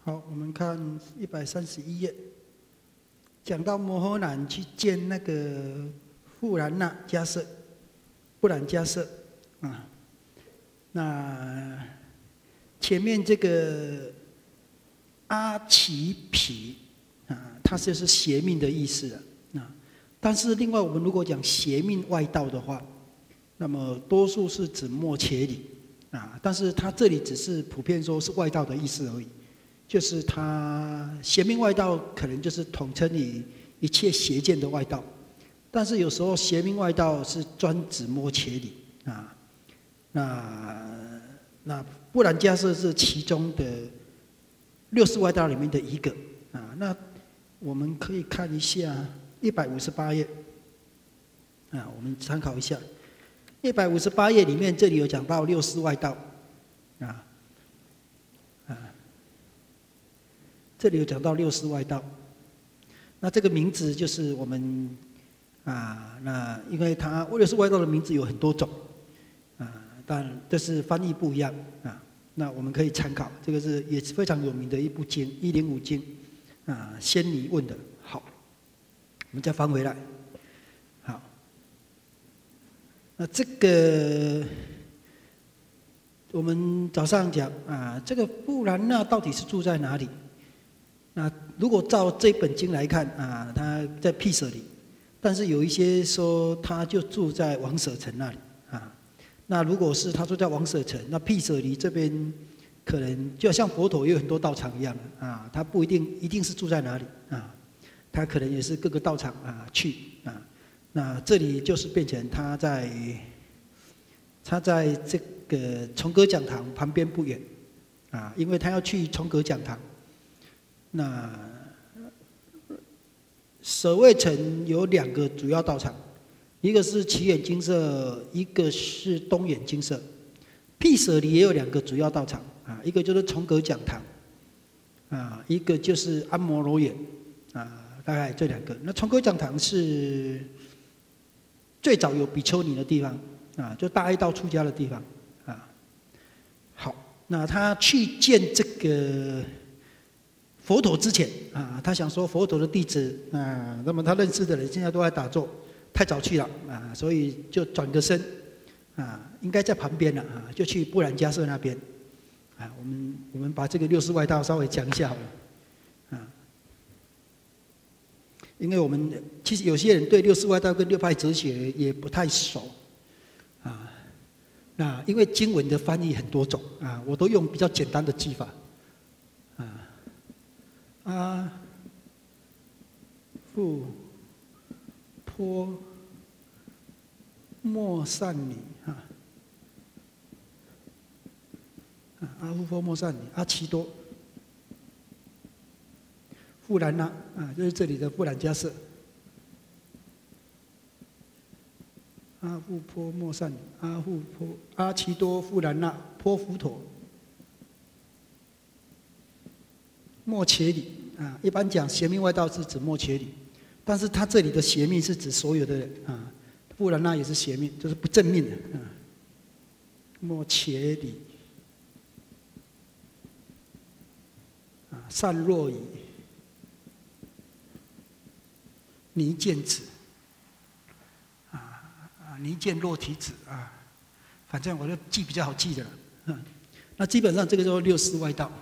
好，我们看131页，讲到摩诃男去见那个富兰那迦摄，布兰迦摄啊。那前面这个阿奇毗啊，它就是邪命的意思啊。但是另外，我们如果讲邪命外道的话，那么多数是指末伽理啊，但是它这里只是普遍说是外道的意思而已。就是它邪命外道可能就是统称以一切邪见的外道，但是有时候邪命外道是专指末伽理啊。那布兰迦摄是其中的60外道里面的一个啊。那我们可以看一下158页啊，我们参考一下158页里面，这里有讲到60外道啊。这里有讲到60外道，那这个名字就是我们啊，那因为它60外道的名字有很多种啊，但这是翻译不一样啊。那我们可以参考，这个是也是非常有名的一部经105经啊，仙尼问的。好，我们再翻回来。好，那这个我们早上讲啊，这个布兰那到底是住在哪里？那如果照这本经来看啊，他在毗舍离，但是有一些说他就住在王舍城那里啊。那如果是他住在王舍城，那毗舍离这边可能就像佛陀也有很多道场一样啊，他不一定是住在哪里啊，他可能也是各个道场啊去啊。那这里就是变成他在这个重阁讲堂旁边不远啊，因为他要去重阁讲堂。那舍卫城有2个主要道场，一个是祇园精舍，一个是东园精舍。毗舍离也有2个主要道场啊，一个就是重阁讲堂啊，一个就是安摩罗园啊，大概这2个。那重阁讲堂是最早有比丘尼的地方啊，就大爱道出家的地方啊。好，那他去见这个佛陀之前啊，他想说佛陀的弟子啊，那么他认识的人现在都在打坐，太早去了啊，所以就转个身啊，应该在旁边了啊，就去布兰迦摄那边啊。我们把这个60外道稍微讲一下好了啊，因为我们其实有些人对60外道跟6派哲学也不太熟啊。那因为经文的翻译很多种啊，我都用比较简单的记法。阿富婆莫善女啊，阿富婆莫善女，阿奇多，富兰那啊，就是这里的布兰迦摄。阿富婆莫善女，阿奇多，富兰那，婆浮陀。末伽理啊，一般讲邪命外道是指末伽理，但是他这里的邪命是指所有的人啊，布兰那也是邪命，就是不正命的啊。末伽理啊，善若夷，尼犍子尼犍若提子啊，反正我就记比较好记的了。那基本上这个叫60外道。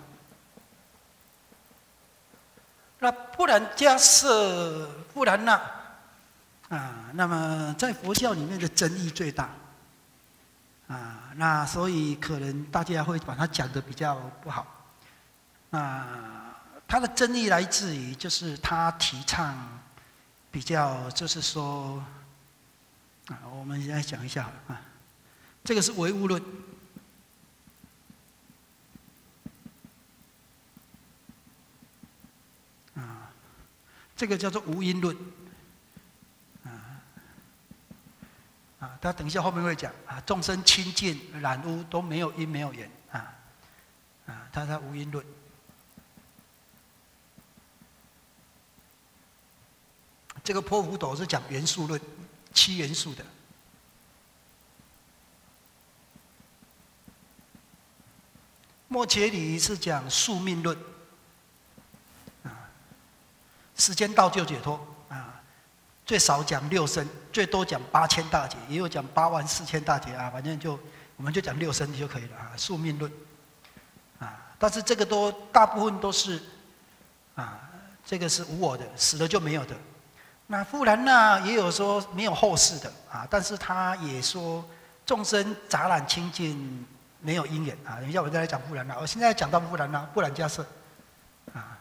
那布兰迦摄布兰那啊，那么在佛教里面的争议最大啊，那所以可能大家会把它讲得比较不好啊。它的争议来自于就是他提倡比较就是说啊，我们现在讲一下好了啊，这个是唯物论。这个叫做无因论，他等一下后面会讲啊，众生清净染污都没有因没有缘他在无因论。这个婆浮陀是讲元素论，7元素的。末伽理是讲宿命论时间到就解脱啊。最少讲6声，最多讲8000大劫，也有讲84000大劫啊。反正我们就讲6声就可以了啊。宿命论啊，但是这个大部分都是啊，这个是无我的，死了就没有的。那富兰那也有说没有后世的啊，但是他也说众生杂染清净，没有因缘啊。等一下我再来讲富兰那，我现在讲到富兰那，布兰迦叶啊。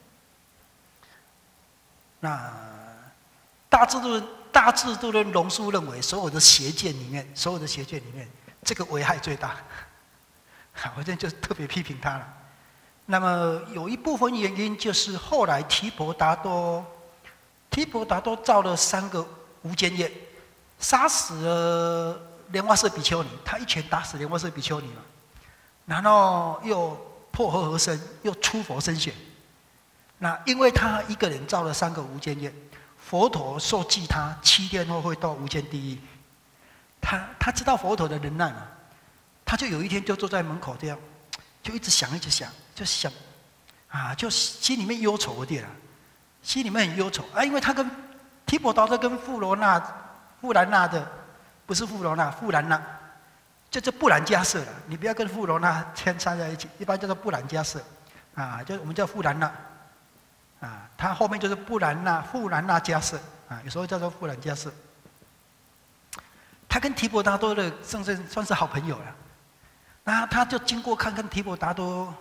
那大智度论龙树认为，所有的邪见里面，这个危害最大。我现在就特别批评他了。那么有一部分原因就是后来提婆达多造了3个无间业，杀死了莲花色比丘尼，他一拳打死莲花色比丘尼嘛，然后又破和合身，又出佛身血。那因为他一个人造了3个无间业，佛陀受记他7天后会到无间地狱。他知道佛陀的能耐嘛，他就有一天就坐在门口这样，就一直想，就想啊，就心里面忧愁的啦，心里面很忧愁啊，因为他跟提婆达多跟富兰那的，不是富兰那，这布兰迦叶了，你不要跟富罗那牵插在一起，一般叫做布兰迦叶啊，就我们叫富兰那啊，他后面就是富兰那迦叶啊，有时候叫做富兰迦叶。他跟提婆达多的算是好朋友了，那他就经过看提婆达多，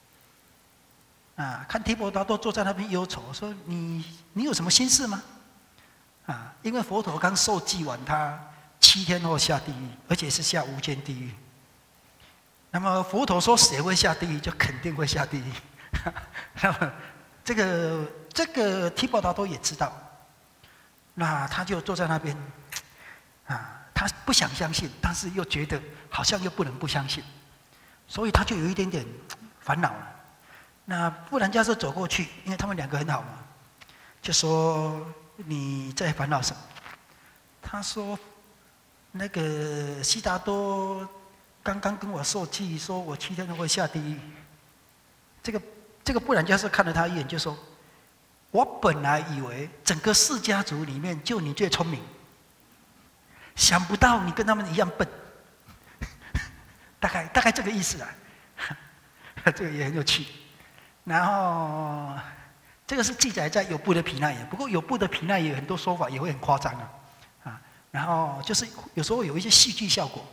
啊，看提婆达多坐在那边忧愁，说你有什么心事吗？啊，因为佛陀刚受记完，他7天后下地狱，而且是下无间地狱。那么佛陀说谁会下地狱，就肯定会下地狱。那么这个提婆达多也知道，那他就坐在那边，啊。他不想相信，但是又觉得好像又不能不相信，所以他就有一点点烦恼了。那布兰迦叶走过去，因为他们2个很好嘛，就说你在烦恼什么？他说那个悉达多刚刚跟我受记，说我7天后会下地狱。这个布兰迦叶看了他一眼，就说：我本来以为整个释迦族里面就你最聪明。想不到你跟他们一样笨，大概这个意思啊，这个也很有趣。然后这个是记载在有部的毗那耶，不过有部的毗那耶很多说法也会很夸张啊，然后就是有时候有一些戏剧效果。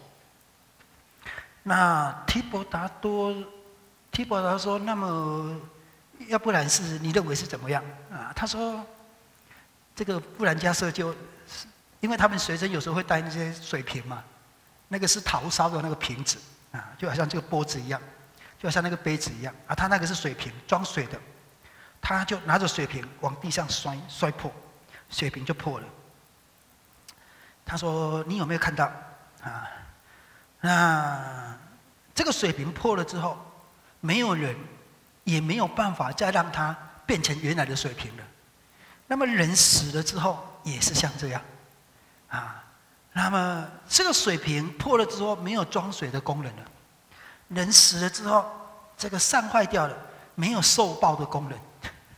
那提婆达多说，那么要不然是你认为是怎么样啊？他说这个布兰迦叶就。因为他们随身有时候会带那些水瓶嘛，那个是陶烧的那个瓶子啊，就好像这个钵子一样，就好像那个杯子一样啊。他那个是水瓶，装水的，他就拿着水瓶往地上摔破，水瓶就破了。他说：“你有没有看到啊？那这个水瓶破了之后，没有人也没有办法再让它变成原来的水瓶了。那么人死了之后也是像这样。”啊，那么这个水瓶破了之后没有装水的功能了，人死了之后，这个肾坏掉了，没有受报的功能。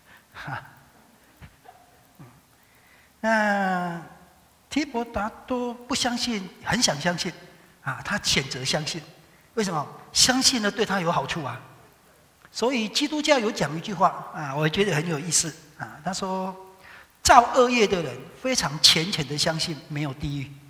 那提婆达多不相信，很想相信，啊，他选择相信，为什么？相信了对他有好处啊。所以基督教有讲一句话啊，我觉得很有意思啊，他说。造恶业的人非常虔诚的相信没有地狱，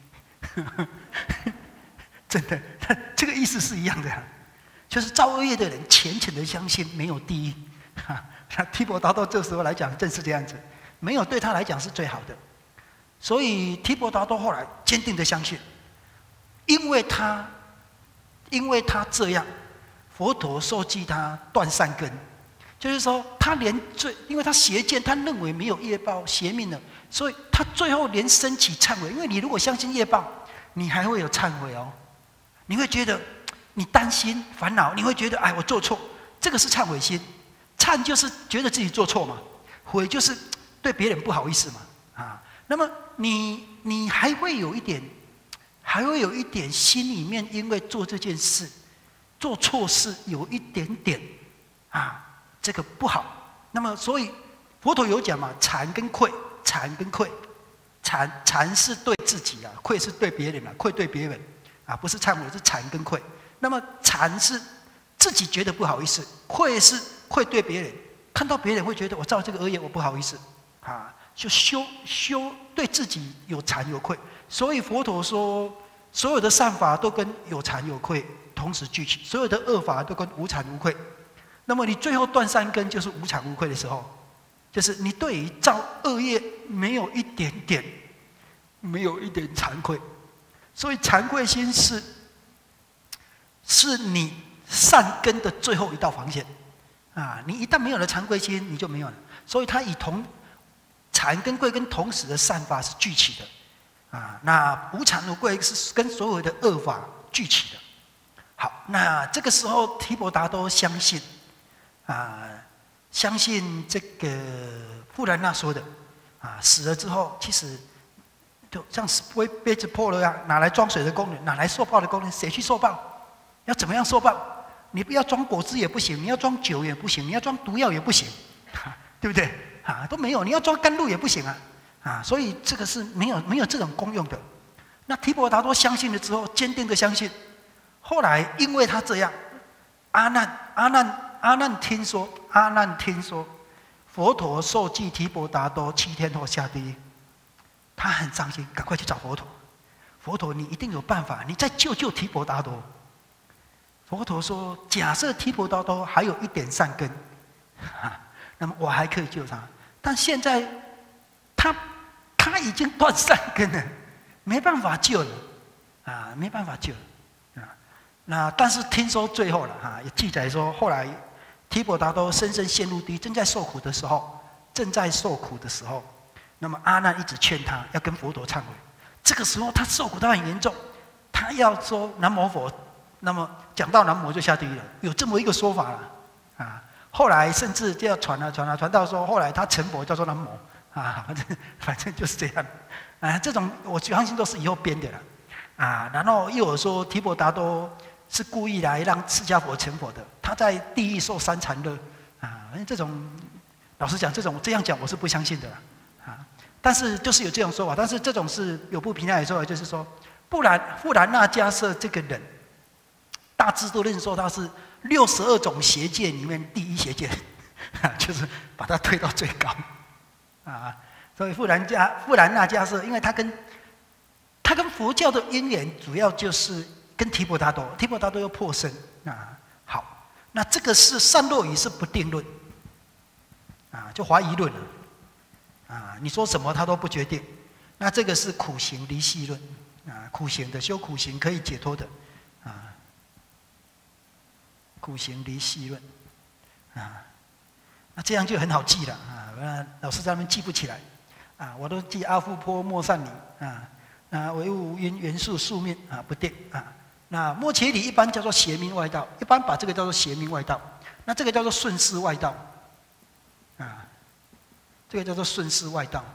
真的，这个意思是一样的，就是造恶业的人虔诚的相信没有地狱。那提婆达多这时候来讲正是这样子，没有对他来讲是最好的，所以提婆达多后来坚定的相信，因为他这样，佛陀受记他断善根。就是说，他因为他邪见，他认为没有业报邪命了，所以他最后连升起忏悔。因为你如果相信业报，你还会有忏悔哦，你会觉得你担心烦恼，你会觉得哎我做错，这个是忏悔心。忏就是觉得自己做错嘛，悔就是对别人不好意思嘛啊。那么你还会有一点心里面，因为做这件事做错事有一点点啊。这个不好，那么所以佛陀有讲嘛，惭跟愧，惭跟愧，惭是对自己啊，愧是对别人啊，愧对别人啊，不是忏悔，是惭跟愧。那么惭是自己觉得不好意思，愧是愧对别人，看到别人会觉得我造这个恶业，我不好意思啊，就修对自己有惭有愧。所以佛陀说，所有的善法都跟有惭有愧同时聚起，所有的恶法都跟无惭无愧。那么你最后断善根，就是无惭无愧的时候，就是你对于造恶业没有一点惭愧。所以惭愧心是你善根的最后一道防线啊！你一旦没有了惭愧心，你就没有了。所以它以惭跟愧跟同时的善法是聚起的啊。那无惭无愧是跟所有的恶法聚起的。好，那这个时候提婆达多相信啊，相信这个富兰那说的啊，死了之后其实就像杯子破了一样，拿来装水的功能，拿来受报的功能，谁去受报？要怎么样受报？你不要装果汁也不行，你要装酒也不行，你要装毒药也不行，对不对？都没有，你要装甘露也不行啊！所以这个是没有这种功用的。那提婆达多相信了之后，坚定的相信。后来因为他这样，阿难听说佛陀受记提婆达多7天后下地狱，他很伤心，赶快去找佛陀。佛陀，你一定有办法，你再救提婆达多。佛陀说：“假设提婆达多还有一点善根，那么我还可以救他。但现在他已经断善根了，没办法救了啊，没办法救了啊。那但是听说最后了也记载说，后来提婆达多深深陷入地狱，正在受苦的时候，那么阿难一直劝他要跟佛陀忏悔。这个时候他受苦到很严重，他要说南无佛。”那么讲到南无就下地狱了，有这么一个说法了啊。后来甚至就要传到说，后来他成佛叫做南无啊，反正就是这样啊。这种我相信都是以后编的了啊。然后又有说提婆达多是故意来让释迦佛成佛的，他在地狱受3禅乐啊。这种老实讲，这样讲我是不相信的啊。但是就是有这种说法，但是这种是有不平安的说法，就是说，不然富兰那迦摄这个人。大致都认说他是62种邪界里面第一邪界，就是把他推到最高啊。所以富兰那迦摄，因为他跟佛教的因缘主要就是跟提婆达多又破身啊。好，那这个是善若语是不定论啊，就怀疑论了啊。你说什么他都不决定。那这个是苦行离系论啊，苦行的修苦行可以解脱的啊。苦行离系论啊，那这样就很好记了啊。老师在那边记不起来啊，我都记阿富波莫善理啊，唯物因缘数宿命啊不定啊。那末伽理一般叫做邪命外道，一般把这个叫做邪命外道。那这个叫做顺势外道啊，这个叫做顺势外道。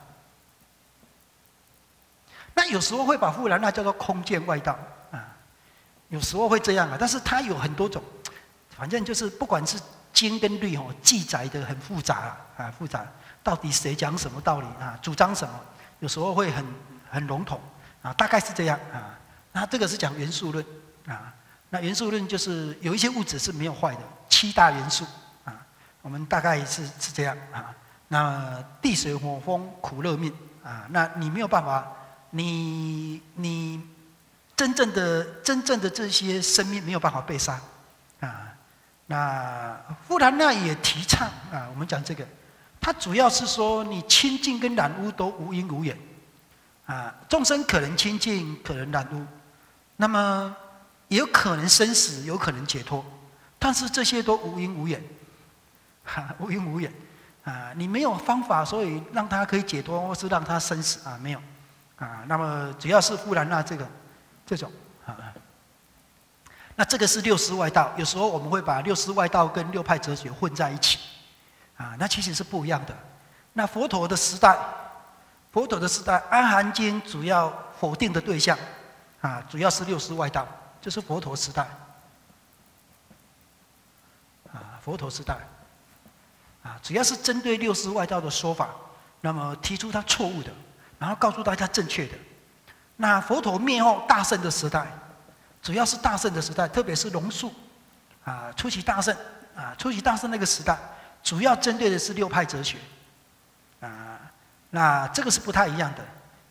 那有时候会把富兰那叫做空见外道啊，有时候会这样啊，但是它有很多种。反正就是不管是经跟律记载的很复杂啊，复杂，到底谁讲什么道理啊，主张什么，有时候会很笼统啊，大概是这样啊。那这个是讲元素论啊，那元素论就是有一些物质是没有坏的，7大元素啊，我们大概是这样啊。那地水火风苦乐命啊，那你没有办法，你真正的这些生命没有办法被杀啊。那富兰那也提倡啊，我们讲这个，它主要是说你清净跟染污都无因无缘啊，众生可能清净，可能染污，那么也有可能生死，有可能解脱，但是这些都无因无缘，无因无缘啊，你没有方法，所以让他可以解脱，或是让他生死啊，没有啊。那么主要是富兰那这种啊。那这个是六师外道，有时候我们会把六师外道跟六派哲学混在一起，啊，那其实是不一样的。那佛陀的时代，《阿含经》主要否定的对象，啊，主要是六师外道，就是佛陀时代，啊，佛陀时代，啊， 只要是针对六师外道的说法，那么提出他错误的，然后告诉大家正确的。那佛陀灭后大乘的时代，只要是大乘的时代，特别是龙树初期大乘初期大乘那个时代，主要针对的是六派哲学那这个是不太一样的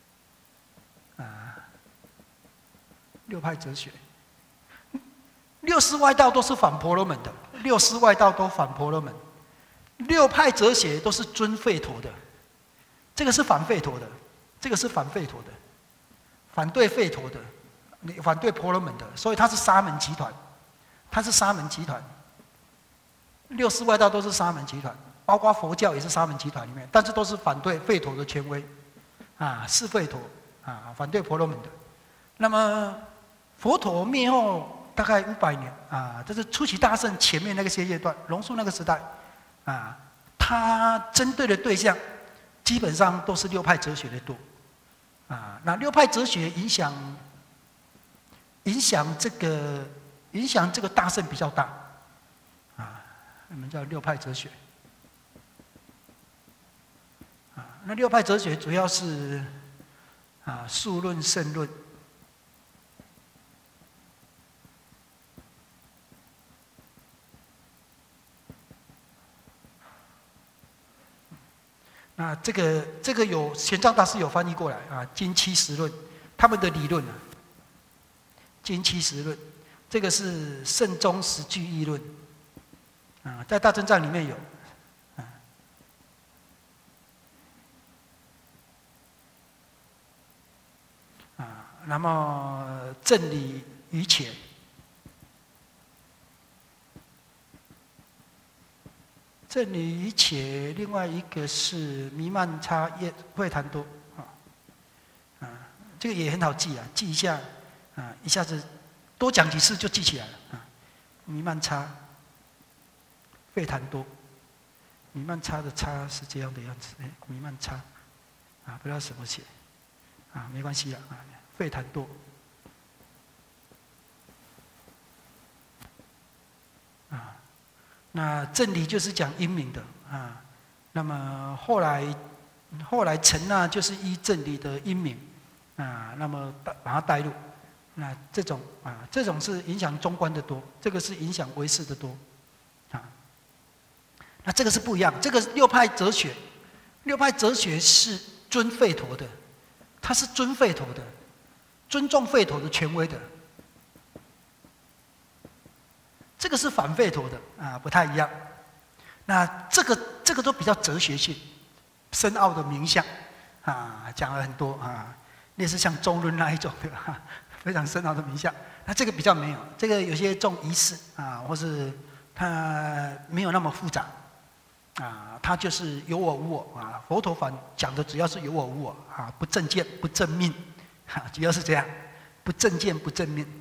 六派哲学，六师外道都是反婆罗门的，六师外道都反婆罗门，六派哲学都是尊吠陀的，这个是反吠陀的，这个是反吠陀的，反对吠陀的，反对婆罗门的，所以它是沙门集团，它是沙门集团，六师外道都是沙门集团，包括佛教也是沙门集团里面，但是都是反对吠陀的权威是吠陀反对婆罗门的。那么佛陀灭后大概500年这是初期大乘前面那个些阶段，龙树那个时代他针对的对象基本上都是六派哲学的多那六派哲学影响这个大乘比较大我们叫六派哲学那六派哲学主要是数论、胜论。那这个有玄奘大师有翻译过来经七十论，他们的理论经七十论，这个是慎终十句议论在大正藏里面有那么正理于且。正理于且，另外一个是弥曼差业会谈多这个也很好记记一下一下子多讲几次就记起来了弥曼差会谈多，弥曼差的差是这样的样子弥曼差不知道怎么写没关系会谈多那正理就是讲因明的那么后来成那就是依正理的因明那么把它带入，那这种是影响中观的多，这个是影响唯识的多那这个是不一样，这个六派哲学是尊吠陀的，它是尊吠陀的，尊重吠陀的权威的。这个是反吠陀的不太一样。那这个都比较哲学性、深奥的名相讲了很多类似像中论那一种的非常深奥的名相。那这个比较没有，这个有些重仪式或是它没有那么复杂它就是有我无我佛陀反讲的主要是有我无我不正见不正命主要是这样，不正见不正命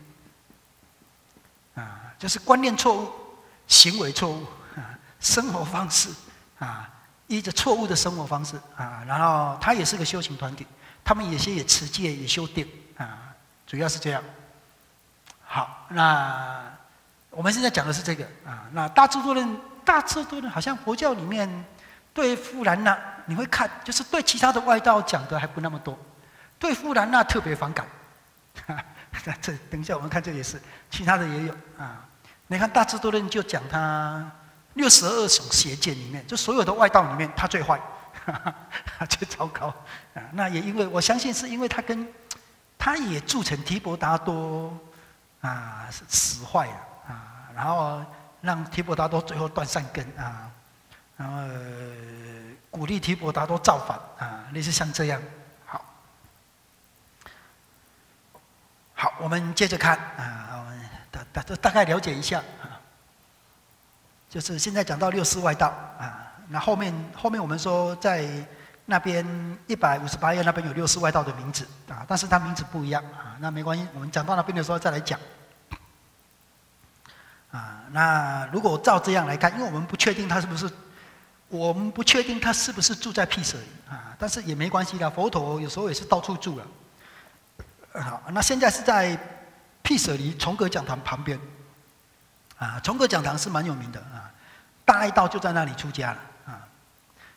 就是观念错误、行为错误生活方式依着错误的生活方式然后他也是个修行团体，他们有些也持戒也修定主要是这样。好，那我们现在讲的是这个那大智度论好像佛教里面对富兰那你会看，就是对其他的外道讲的还不那么多，对富兰那特别反感这等一下我们看这也是，其他的也有你看大智度论就讲他62种邪见里面，就所有的外道里面他最坏最糟糕那也因为我相信是因为他也铸成提婆达多死坏了然后让提婆达多最后断善根然后鼓励提婆达多造反类似像这样。好，我们接着看我们大概了解一下就是现在讲到六师外道那后面我们说在那边158页那边有六师外道的名字但是它名字不一样那没关系，我们讲到那边的时候再来讲那如果照这样来看，因为我们不确定他是不是住在毗舍离但是也没关系啦，佛陀有时候也是到处住了好，那现在是在毗舍离重阁讲堂旁边重阁讲堂是蛮有名的大爱道就在那里出家了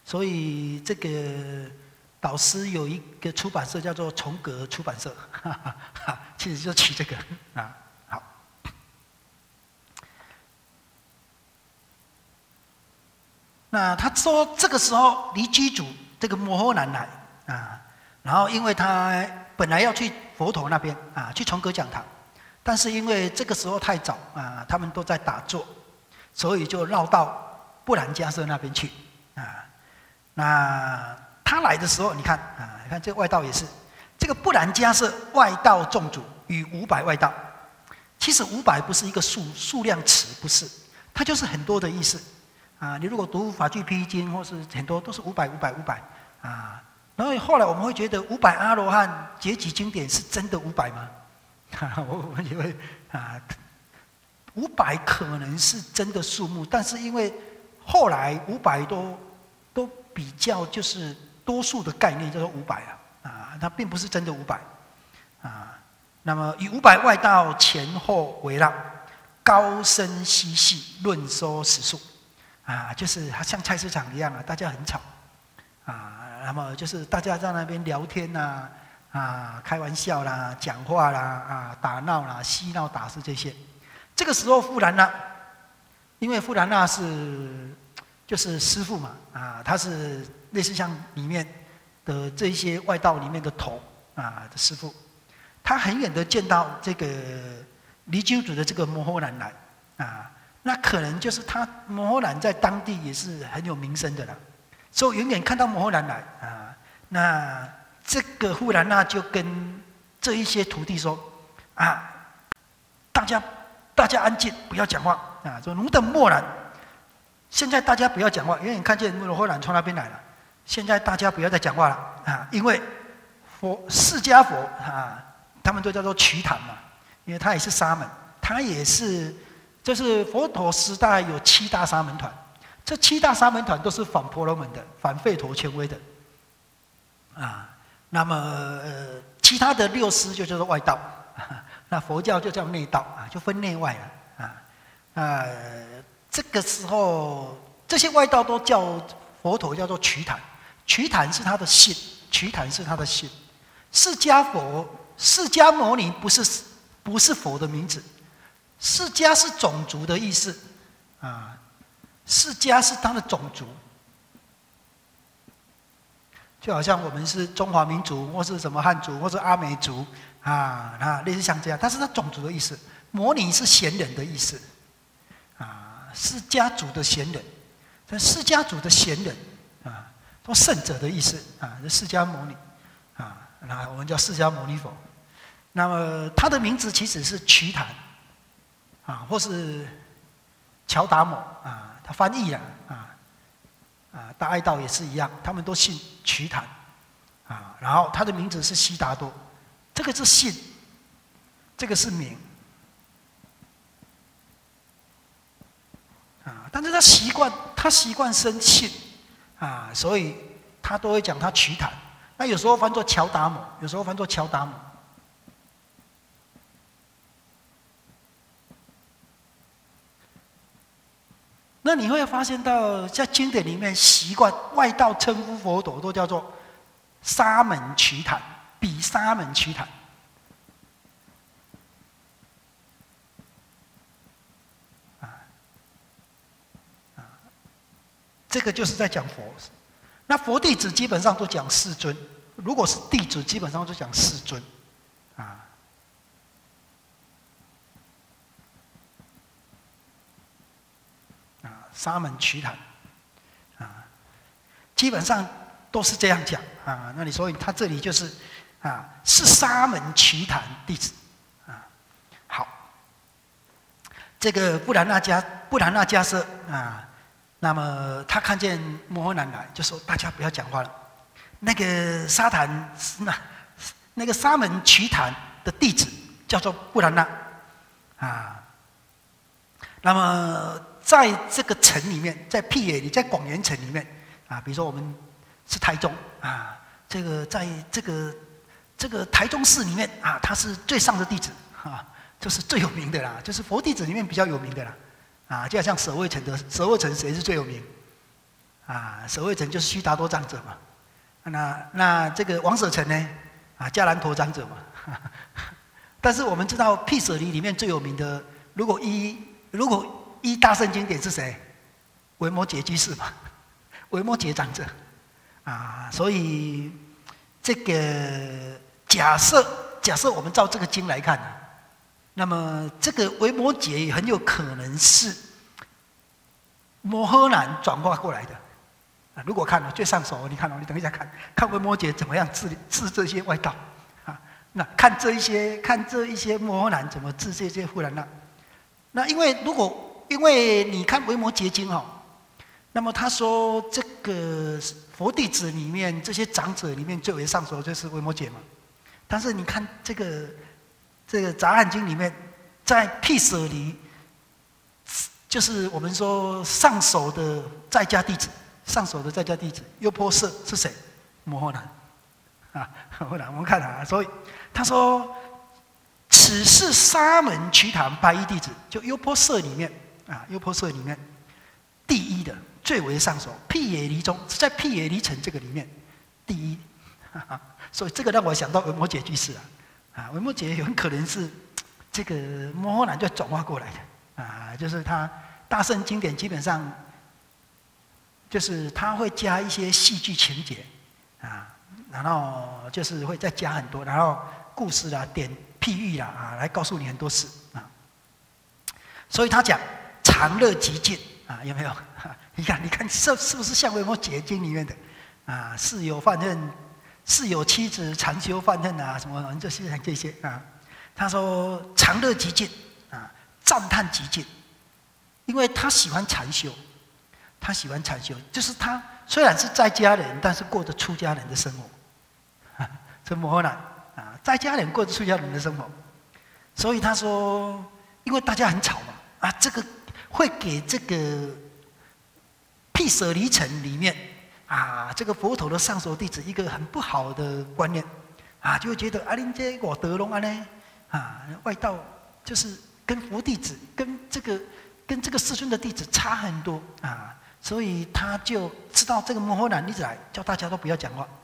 所以这个导师有一个出版社叫做重阁出版社，其实就取这个啊。好，那他说这个时候离居主这个摩诃南来啊，然后因为他本来要去佛陀那边啊，去重阁讲堂，但是因为这个时候太早啊，他们都在打坐，所以就绕到布兰迦舍那边去啊。那他来的时候，你看啊，你看这个外道也是，这个布兰迦舍外道众主与500外道，其实500不是一个数量词，不是，它就是很多的意思啊。你如果读法句披经或是很多都是500啊。然后后来我们会觉得500阿罗汉结集经典是真的500吗？我们以为啊，500可能是真的数目，但是因为后来500都比较就是多数的概念叫做500啊，它并不是真的500啊。那么以500外道前后围绕，高声嬉戏，论说实数啊，就是像菜市场一样啊，大家很吵啊。那么就是大家在那边聊天呐，开玩笑啦，讲话啦，打闹啦，嬉闹打事这些。这个时候富兰那，因为富兰那就是师父嘛，他是类似像里面的这些外道里面的头的师父，他很远的见到这个离居主的这个摩诃南来那可能就是他摩诃南在当地也是很有名声的啦。所以远远看到摩诃南来那这个富兰那就跟这一些徒弟说大家安静，不要讲话说汝等默然。现在大家不要讲话，远远看见摩诃南从那边来了。现在大家不要再讲话了因为释迦佛他们都叫做瞿昙嘛，因为他也是沙门，他也是就是佛陀时代有7大沙门团。这7大沙门团都是反婆罗门的，反吠陀权威的那么其他的6师就叫做外道那佛教就叫内道就分内外了这个时候这些外道都叫佛陀叫做瞿昙，瞿昙是他的姓，瞿昙是他的姓。释迦牟尼不是佛的名字，释迦是种族的意思释迦是他的种族，就好像我们是中华民族，或是什么汉族，或是阿美族类似像这样，但是他种族的意思。摩尼是贤人的意思释迦族的贤人，释迦族的贤人说圣者的意思释迦牟尼那我们叫释迦牟尼佛。那么他的名字其实是瞿昙或是乔达摩他翻译了大爱道也是一样，他们都姓瞿昙然后他的名字是悉达多，这个是姓，这个是名但是他习惯生姓所以他都会讲他瞿昙。那有时候翻作乔达摩，有时候翻作乔达摩。那你会发现到在经典里面习惯外道称呼佛陀都叫做沙门瞿昙，比沙门瞿昙这个就是在讲佛。那佛弟子基本上都讲世尊，如果是弟子基本上就讲世尊沙门瞿昙基本上都是这样讲那你所以他这里就是是沙门瞿昙弟子好，这个布兰那迦舍那么他看见摩诃南来，就说大家不要讲话了。那个那个沙门瞿昙的弟子叫做布兰那那么在这个城里面，在辟野里，在广元城里面比如说我们是台中这个在这个台中市里面他是最上的弟子就是最有名的啦，就是佛弟子里面比较有名的啦就好像舍卫城谁是最有名舍卫城就是悉达多长者嘛。那这个王舍城呢？迦兰陀长者嘛。但是我们知道毗舍离里面最有名的，如果依大圣经典是谁？维摩诘居士嘛，维摩诘长者。所以这个假设我们照这个经来看，那么这个维摩诘也很有可能是摩诃南转化过来的。如果看最上手，你看你等一下看维摩诘怎么样治这些外道那看这一些摩诃南怎么治这些富兰那。那因为你看维摩诘经那么他说这个佛弟子里面这些长者里面最为上手就是维摩诘嘛。但是你看这个杂汉经里面，在毗舍离，就是我们说上首的在家弟子。优婆塞是谁？摩诃南摩诃南，我们看所以他说，此是沙门瞿昙白衣弟子，就优婆塞里面第一的最为上首，毗野离中是在毗野离城这个里面第一，所以这个让我想到维摩诘居士维摩诘很可能是这个摩诃南就转化过来的就是他大圣经典基本上。就是他会加一些戏剧情节然后就是会再加很多，然后故事点譬喻来告诉你很多事所以他讲常乐极尽有没有？你看是不是像维摩诘经里面的事有犯恨，事有妻子常修犯恨什么这些他说常乐极尽赞叹极尽，因为他喜欢禅修。就是他虽然是在家人，但是过着出家人的生活这摩诃南在家人过着出家人的生活，所以他说，因为大家很吵嘛这个会给这个毗舍离城里面这个佛陀的上首弟子一个很不好的观念就会觉得恁这我德隆外道就是跟佛弟子跟这个世尊的弟子差很多所以他就知道这个摩诃南一直来叫大家都不要讲话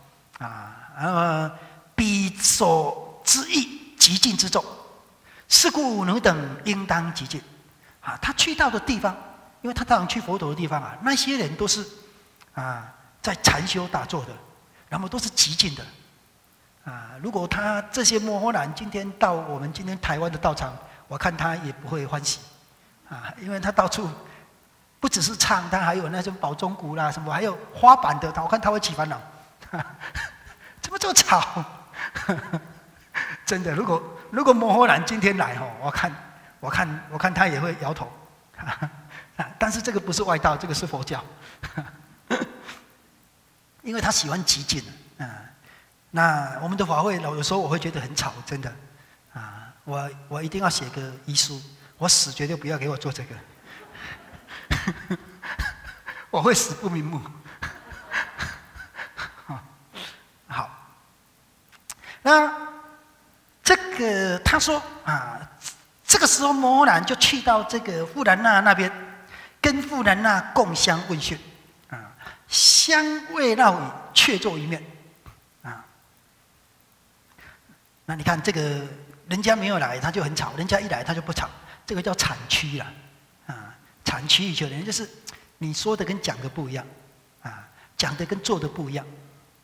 彼所之意极尽之众，是故汝等应当极尽他去到的地方，因为他当然去佛陀的地方那些人都是在禅修打坐的，然后都是极尽的如果他这些摩诃南今天到我们今天台湾的道场，我看他也不会欢喜因为他到处不只是唱，他还有那种宝钟鼓什么，还有花板的，我看他会起烦恼怎么这么吵真的，如果摩诃南今天来我看他也会摇头但是这个不是外道，这个是佛教因为他喜欢极尽那我们的法会有时候我会觉得很吵，真的我一定要写个遗书，我死绝对不要给我做这个我会死不瞑目好，那这个他说这个时候摩诃南就去到这个富兰那那边，跟富兰那共相问讯相慰绕语，却坐一面那你看这个人家没有来他就很吵，人家一来他就不吵，这个叫产区产区以求人，就是你说的跟讲的不一样讲的跟做的不一样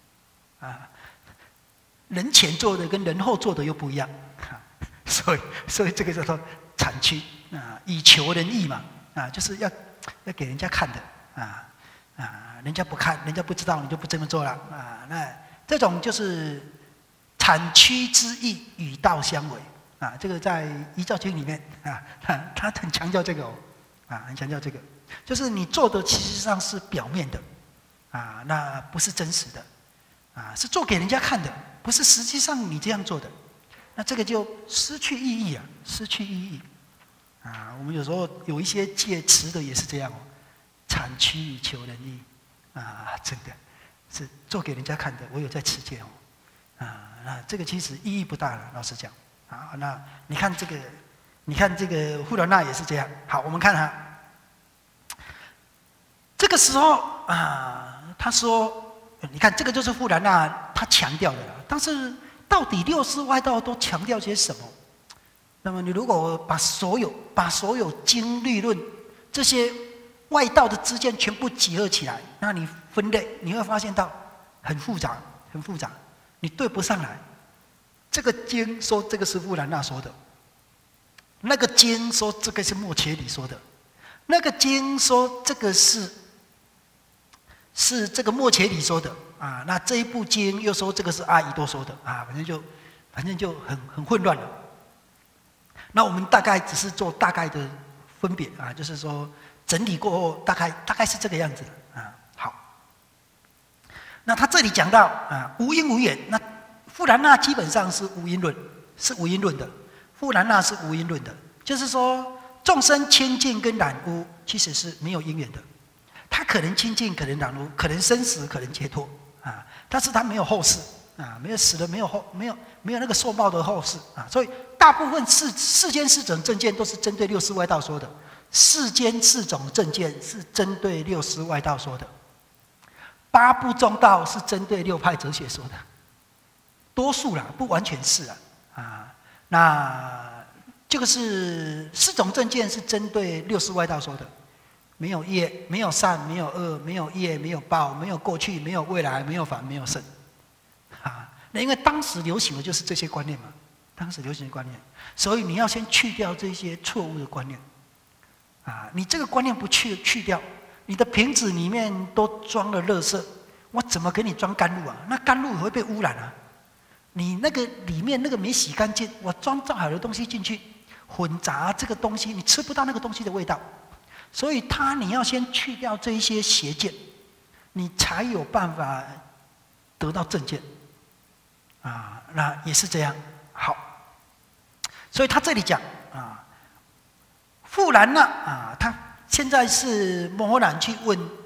人前做的跟人后做的又不一样所以这个叫做产区以求人意嘛就是要给人家看的人家不看，人家不知道，你就不这么做了那这种就是产区之意与道相违这个在遗教经里面他很强调这个很强调这个，就是你做的其实上是表面的那不是真实的是做给人家看的，不是实际上你这样做的，那这个就失去意义失去意义我们有时候有一些借词的也是这样产区以求人意真的是做给人家看的，我有在持戒那这个其实意义不大了，老实讲那你看这个富兰那也是这样。好，我们看这个时候他说，你看这个就是富兰纳他强调的了。但是到底六世外道都强调些什么？那么你如果把所有经律论这些外道的知见全部集合起来，那你分类你会发现到很复杂，很复杂，你对不上来。这个经说这个是富兰纳说的，那个经说这个是莫切里说的，那个经说这个是这个莫切里说的那这一部经又说这个是阿宜多说的反正就很混乱了。那我们大概只是做大概的分别就是说整理过后大概是这个样子好，那他这里讲到无因无缘，那富兰纳基本上是无因论，的。富兰纳是无因论的，就是说众生清净跟染污其实是没有因缘的。他可能清净，可能染污，可能生死，可能解脱但是他没有后世没有死了，没有那个受报的后世所以大部分世间四种正见都是针对六师外道说的。世间四种正见是针对六师外道说的，八部中道是针对六派哲学说的，多数啦，不完全是那这个是四种正见是针对六师外道说的，没有业，没有善，没有恶，没有业，没有报，没有过去，没有未来，没有法，没有圣那因为当时流行的就是这些观念嘛，当时流行的观念，所以你要先去掉这些错误的观念你这个观念不去掉，你的瓶子里面都装了垃圾，我怎么给你装甘露那甘露也会被污染你那个里面那个没洗干净，我装造好的东西进去，混杂这个东西，你吃不到那个东西的味道。所以你要先去掉这一些邪见，你才有办法得到正见那也是这样。好，所以他这里讲富兰纳他现在是摩诃南去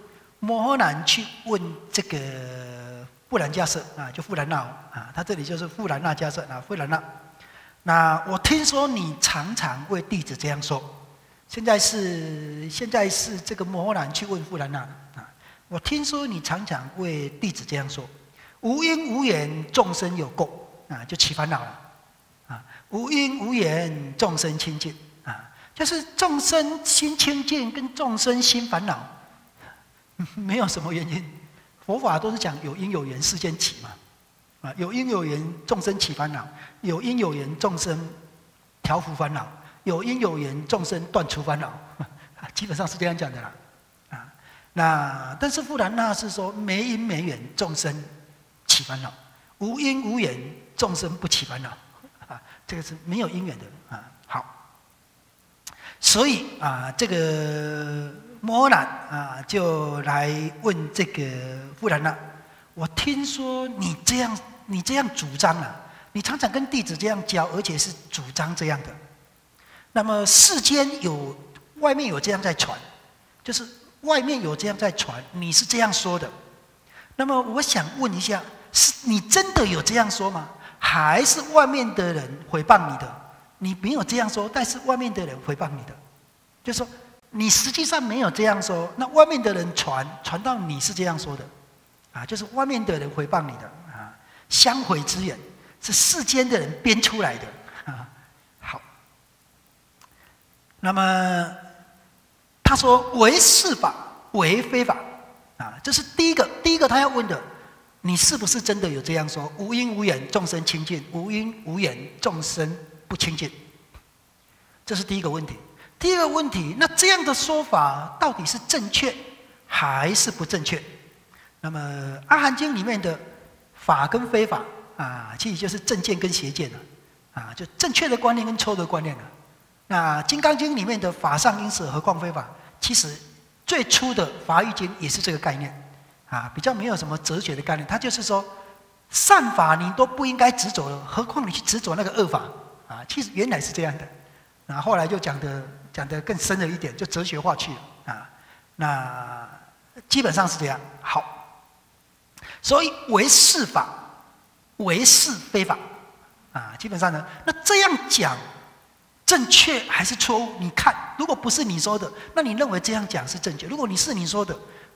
问这个富兰迦摄就富兰那他这里就是富兰那迦摄富兰那。那我听说你常常为弟子这样说，现在是这个摩诃南去问富兰那我听说你常常为弟子这样说，无因无缘众生有垢就起烦恼了无因无缘众生清净就是众生心清净跟众生心烦恼没有什么原因，佛法都是讲有因有缘世间起嘛有因有缘众生起烦恼，有因有缘众生调伏烦恼，有因有缘众生断除烦恼基本上是这样讲的那但是富兰那是说没因没缘众生起烦恼，无因无缘众生不起烦恼这个是没有因缘的好，所以这个摩诃南就来问这个富兰那，我听说你这样主张你常常跟弟子这样教，而且是主张这样的。那么世间外面有这样在传，就是外面有这样在传，你是这样说的。那么我想问一下，是你真的有这样说吗？还是外面的人诽谤你的？你没有这样说，但是外面的人诽谤你的，就是说你实际上没有这样说，那外面的人传到你是这样说的就是外面的人诽谤你的相毁之言是世间的人编出来的好，那么他说为是法为非法这是第一个他要问的，你是不是真的有这样说？无因无缘众生清净，无因无缘众生不清净，这是第一个问题。第二个问题，那这样的说法到底是正确还是不正确？那么《阿含经》里面的法跟非法其实就是正见跟邪见就正确的观念跟错误的观念那《金刚经》里面的法上因舍，何况非法，其实最初的法语经也是这个概念比较没有什么哲学的概念，它就是说善法你都不应该执着了，何况你去执着那个恶法其实原来是这样的后来就讲得更深了一点，就哲学化去了那基本上是这样。好，所以为是法为是非法基本上呢，那这样讲正确还是错误？你看，如果不是你说的，那你认为这样讲是正确；如果你是你说的，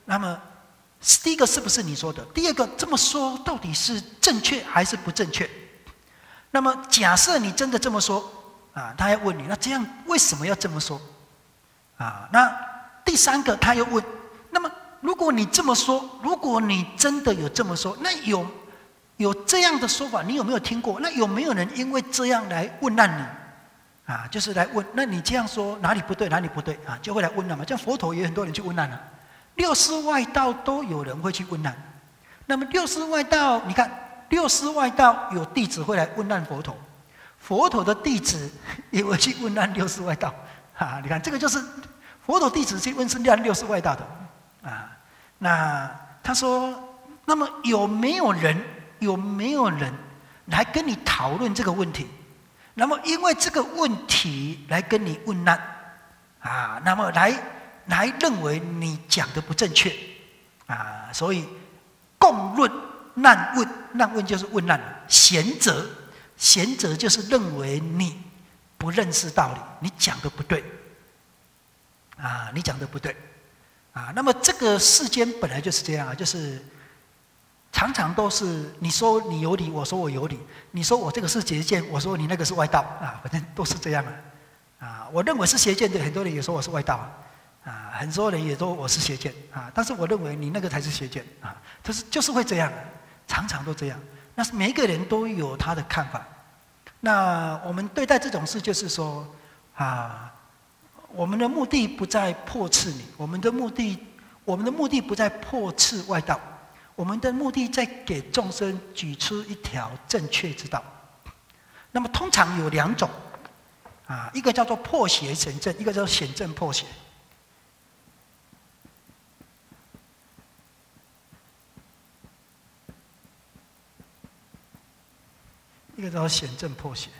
那么第一个是不是你说的？第二个这么说到底是正确还是不正确？那么假设你真的这么说啊，他要问你，那这样为什么要这么说？啊，那第三个他又问，那么如果你这么说，如果你真的有这么说，那有这样的说法，你有没有听过？那有没有人因为这样来问难你？啊，就是来问，那你这样说哪里不对，哪里不对啊，就会来问难嘛。像佛陀也有很多人去问难啊，六师外道都有人会去问难。那么六师外道，你看六师外道有弟子会来问难佛陀，佛陀的弟子也会去问难六师外道。啊，你看这个就是佛陀弟子去问难六师外道的啊。那他说，那么有没有人来跟你讨论这个问题？那么因为这个问题来跟你问难啊，那么来认为你讲的不正确啊，所以共论难问，难问就是问难，贤者就是认为你不认识道理，你讲的不对啊，你讲的不对啊。那么这个世间本来就是这样啊，就是常常都是你说你有理，我说我有理；你说我这个是邪见，我说你那个是外道啊，反正都是这样啊。我认为是邪见的，很多人也说我是外道啊，很多人也说我是邪见啊，但是我认为你那个才是邪见啊，就是会这样，常常都这样。那是每一个人都有他的看法。那我们对待这种事，就是说啊，我们的目的不在破斥你，我们的目的不在破斥外道，我们的目的在给众生举出一条正确之道。那么通常有两种啊，一个叫做破邪显正，一个叫做显正破邪。一个叫做显正破邪。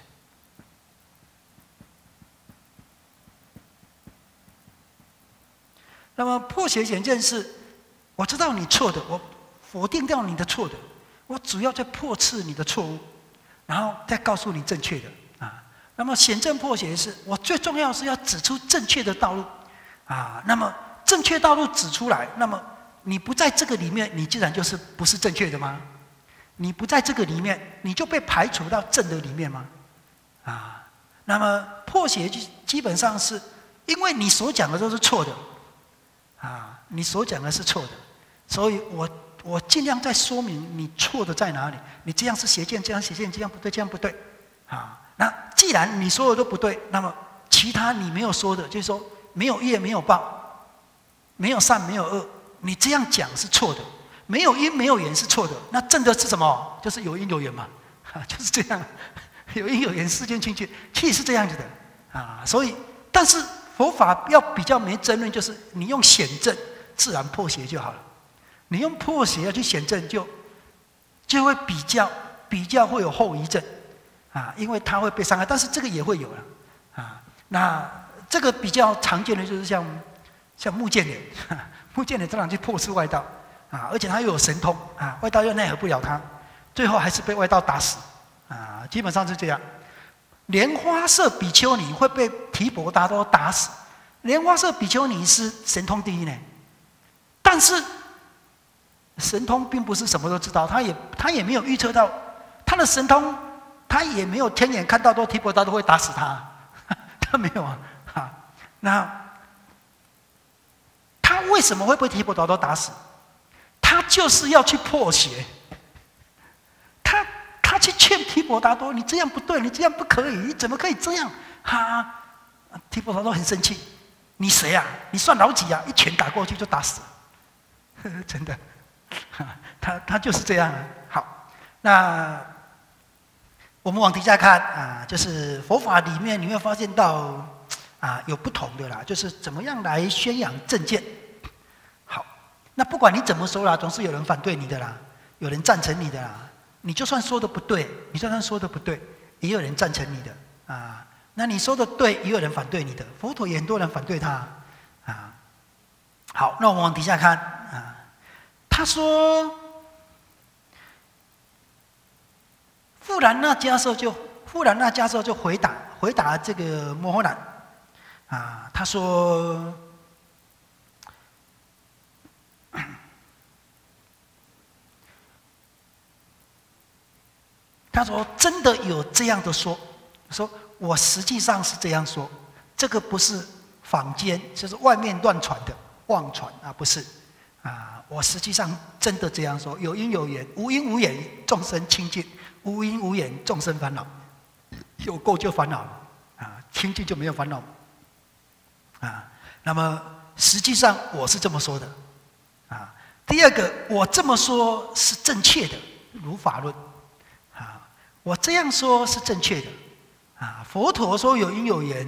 那么破邪显正是，我知道你错的，我否定掉你的错的，我主要在破斥你的错误，然后再告诉你正确的啊。那么显正破邪是我最重要是要指出正确的道路啊。那么正确道路指出来，那么你不在这个里面，你既然就是不是正确的吗？你不在这个里面，你就被排除到正的里面吗？啊，那么破邪基本上是因为你所讲的都是错的，啊，你所讲的是错的，所以我尽量在说明你错的在哪里。你这样是邪见，这样邪见，这样不对，这样不对，啊，那既然你说的都不对，那么其他你没有说的，就是说没有业没有报，没有善没有恶，你这样讲是错的。没有因没有缘是错的，那正的是什么？就是有因有缘嘛，就是这样，有因有缘，世间清净，其实是这样子的啊。所以，但是佛法要比较没争论，就是你用显正自然破邪就好了。你用破邪要去显正，就会比较会有后遗症啊，因为它会被伤害，但是这个也会有了啊。那这个比较常见的就是像目犍连，目犍连常常去破斥外道。啊，而且他又有神通啊，外道又奈何不了他，最后还是被外道打死啊，基本上是这样。莲花色比丘尼会被提婆达多打死，莲花色比丘尼是神通第一呢，但是神通并不是什么都知道，他也没有预测到他的神通，他也没有天眼看到提婆达多会打死他，他没有啊。那他为什么会被提婆达多打死？他就是要去破邪，他去劝提婆达多，你这样不对，你这样不可以，你怎么可以这样？提婆达多很生气，你谁啊？你算老几啊？一拳打过去就打死了，真的，他就是这样。好，那我们往底下看啊，就是佛法里面你会发现到啊有不同的啦，就是怎么样来宣扬正见。那不管你怎么说啦，总是有人反对你的啦，有人赞成你的啦。你就算说的不对，也有人赞成你的啊。那你说的对，也有人反对你的。佛陀也很多人反对他啊。好，那我们往底下看啊。他说，富兰那迦叶就回答这个摩诃难啊，他说。 他说：“真的有这样的说，说我实际上是这样说，这个不是坊间，就是外面乱传的妄传啊，不是啊，我实际上真的这样说。有因有缘，无因无缘，众生清净；无因无缘，众生烦恼。有垢就烦恼了啊，清净就没有烦恼啊。那么实际上我是这么说的啊。第二个，我这么说是正确的，如法论。”我这样说是正确的，啊，佛陀说有因有缘，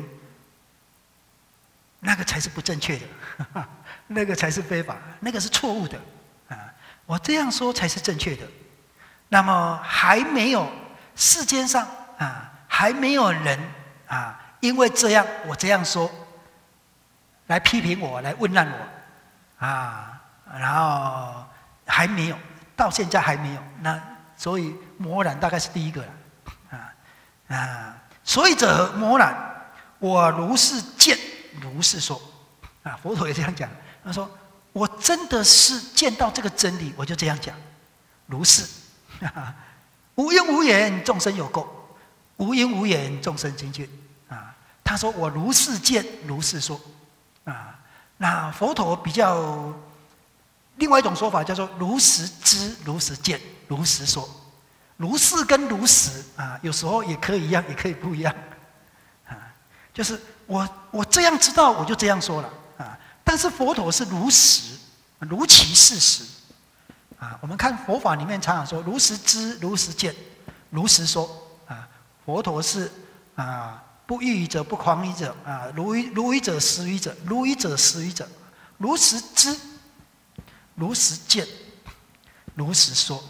那个才是不正确的，那个才是非法，那个是错误的，啊，我这样说才是正确的。那么还没有世间上啊，还没有人啊，因为这样我这样说，来批评我，来问难我，啊，然后还没有，到现在还没有，那。所以魔染大概是第一个了，所以者魔染，我如是见，如是说，啊，佛陀也这样讲，他说我真的是见到这个真理，我就这样讲，如是，无因无缘，众生有垢；无因无缘，众生清净。啊，他说我如是见，如是说，啊，那佛陀比较。另外一种说法叫做如实知、如实见、如实说。如是跟如实啊，有时候也可以一样，也可以不一样。啊，就是我这样知道，我就这样说了啊。但是佛陀是如实，如其事实。啊，我们看佛法里面常常说如实知、如实见、如实说。啊，佛陀是啊，不异于者，不诳于者啊，如于者，实于者，如于者，实于者，如实知。如实见，如实说，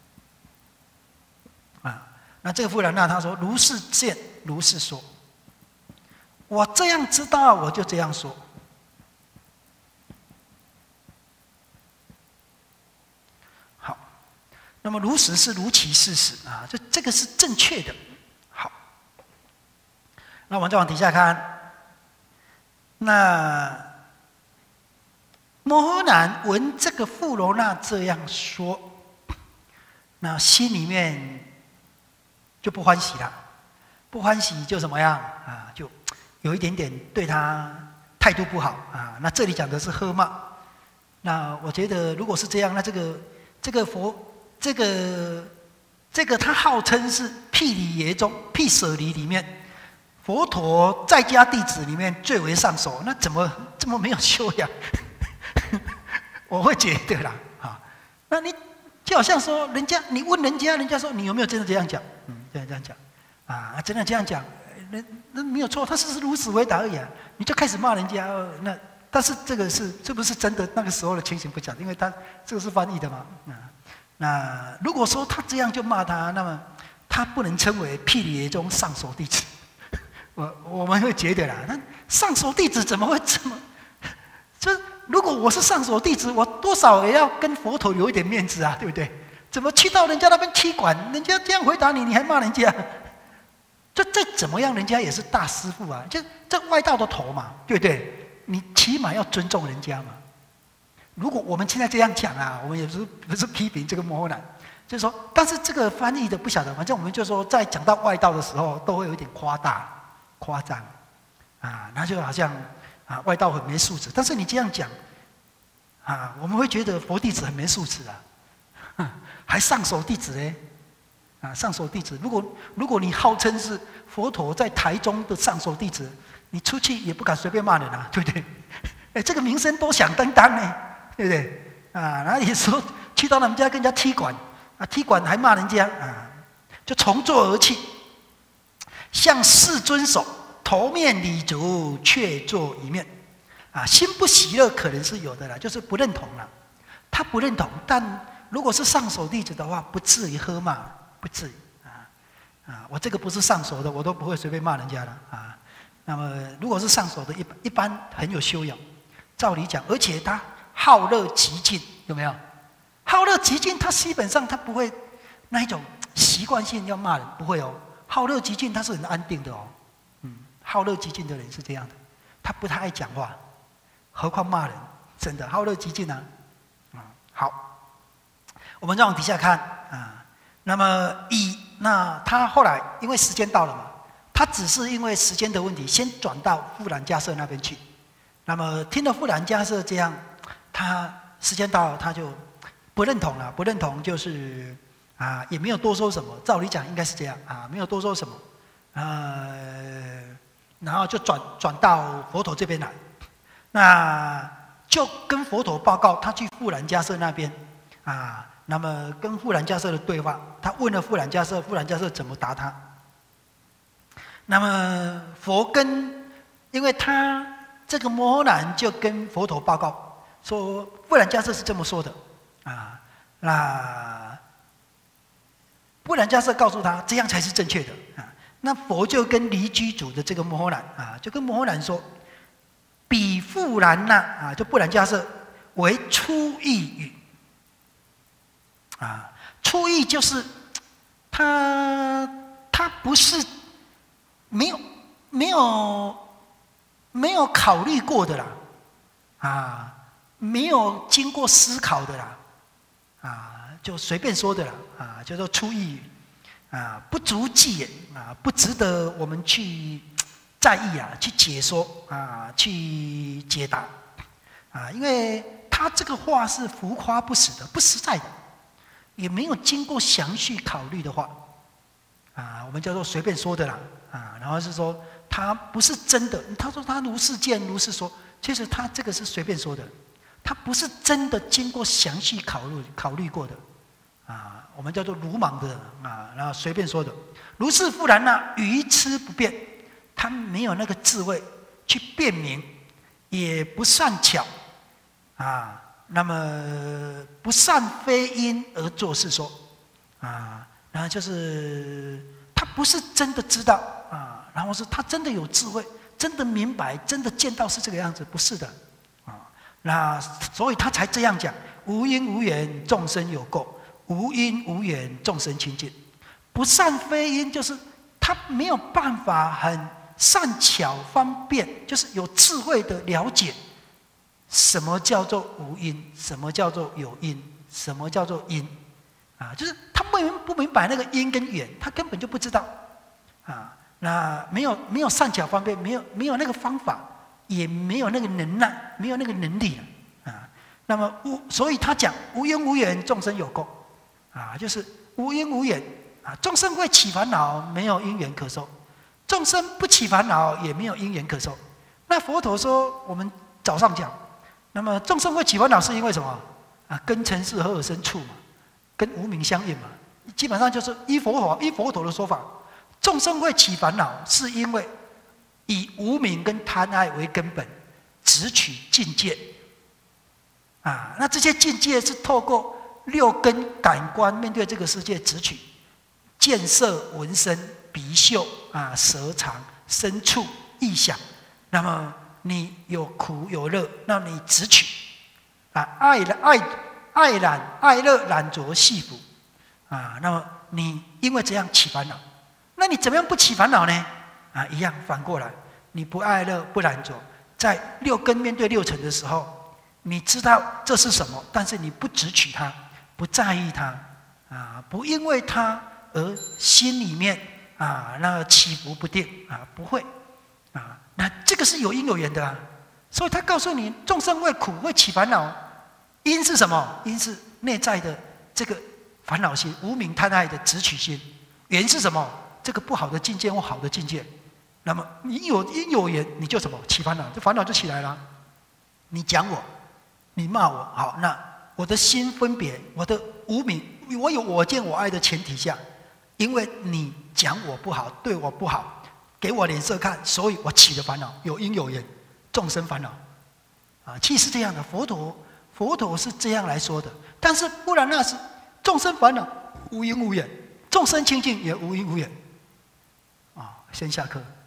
啊，那这个富兰那他说如是见，如是说，我这样知道，我就这样说。好，那么如实是如其事实啊，这个是正确的。好，那我们再往底下看，那。摩诃男闻这个富罗那这样说，那心里面就不欢喜了，不欢喜就怎么样啊？就有一点点对他态度不好啊。那这里讲的是喝骂。那我觉得如果是这样，那这个佛这个他号称是毗梨耶中毗舍离里面佛陀在家弟子里面最为上首，那怎么这么没有修养？我会觉得啦，啊，那你就好像说，你问人家说你有没有真的这样讲？这样讲，啊，真的这样讲，那没有错，他是如实回答而已啊。你就开始骂人家，但是这不是真的那个时候的情形不讲，因为他这个是翻译的嘛，那如果说他这样就骂他，那么他不能称为毗梨耶中上首弟子。我们会觉得啦，那上首弟子怎么会这么？如果我是上首弟子，我多少也要跟佛陀有一点面子啊，对不对？怎么去到人家那边踢馆，人家这样回答你，你还骂人家？再怎么样，人家也是大师父啊，就这外道的头嘛，对不对？你起码要尊重人家嘛。如果我们现在这样讲啊，我们也不是批评这个摩诃男，就是说，但是这个翻译的不晓得，反正我们就说，在讲到外道的时候，都会有一點夸张，啊，那就好像。啊，外道很没素质，但是你这样讲，啊，我们会觉得佛弟子很没素质啊，还上首弟子呢，啊，上首弟子，如果你号称是佛陀在台中的上首弟子，你出去也不敢随便骂人啊，对不对？哎，这个名声多响当当呢，对不对？啊，然后有时候去到他们家跟人家踢馆，啊，踢馆还骂人家，啊，就从座而去，向世尊手。头面礼足，却坐一面，啊，心不喜乐可能是有的啦，就是不认同了。他不认同，但如果是上首弟子的话，不至于喝骂，不至于啊。我这个不是上首的，我都不会随便骂人家了啊。那么如果是上首的，一般很有修养，照理讲，而且他好乐极尽，有没有？好乐极尽，他基本上他不会那一种习惯性要骂人，不会哦。好乐极尽，他是很安定的哦。好乐极尽的人是这样的，他不太爱讲话，何况骂人，真的好乐极尽啊！ 我们再往底下看啊，那么那他后来因为时间到了嘛，他只是因为时间的问题，先转到富兰加瑟那边去。那么听了富兰加瑟这样，他时间到了，他就不认同了，不认同就是也没有多说什么。照理讲应该是这样没有多说什么然后就转到佛陀这边来，那就跟佛陀报告他去富兰加瑟那边那么跟富兰加瑟的对话，他问了富兰加瑟，富兰加瑟怎么答他？那么因为他这个摩诃男就跟佛陀报告说，富兰加瑟是这么说的那富兰加瑟告诉他这样才是正确的那佛就跟离居主的这个摩诃男就跟摩诃男说，彼富兰那就富兰加瑟为初意语初意就是他不是没有考虑过的啦没有经过思考的啦就随便说的啦叫做初意语不足记也不值得我们去在意去解说去解答因为他这个话是浮夸不实的，不实在的，也没有经过详细考虑的话我们叫做随便说的啦然后是说他不是真的，他说他如是见如是说，其实他这个是随便说的，他不是真的经过详细考虑过的我们叫做鲁莽的然后随便说的。如是富兰那愚痴不辩，他没有那个智慧去辩明，也不善巧那么不善非因而作是说然后就是他不是真的知道然后是他真的有智慧，真的明白，真的见到是这个样子，不是的那所以他才这样讲：无因无缘，众生有垢；无因无缘，众生清净。不善非因，就是他没有办法很善巧方便，就是有智慧的了解什么叫做无因，什么叫做有因，什么叫做因就是他不明白那个因跟缘，他根本就不知道那没有善巧方便，没有那个方法，也没有那个能耐，没有那个能力那么所以他讲无因无缘，众生有垢就是无因无缘众生会起烦恼，没有因缘可受；众生不起烦恼，也没有因缘可受。那佛陀说，我们早上讲，那么众生会起烦恼是因为什么跟尘世合而生处嘛，跟无明相应嘛。基本上就是依佛陀的说法，众生会起烦恼，是因为以无明跟贪爱为根本，直取境界那这些境界是透过六根感官面对这个世界直取，见色闻声鼻嗅舌尝身触意想，那么你有苦有乐，那你直取爱乐染着系缚那么你因为这样起烦恼，那你怎么样不起烦恼呢一样反过来，你不爱乐不染着，在六根面对六尘的时候，你知道这是什么，但是你不直取它，不在意它不因为它而心里面那个起伏不定不会那这个是有因有缘的所以他告诉你，众生会苦会起烦恼，因是什么？因是内在的这个烦恼心，无明贪爱的执取心。缘是什么？这个不好的境界或好的境界。那么你有因有缘，你就什么起烦恼，这烦恼就起来了。你讲我，你骂我，好，那我的心分别，我的无明，我有我见我爱的前提下，因为你讲我不好，对我不好，给我脸色看，所以我起了烦恼，有因有缘，众生烦恼其实是这样的。佛陀是这样来说的，但是不然那是众生烦恼无因无缘，众生清净也无因无缘先下课。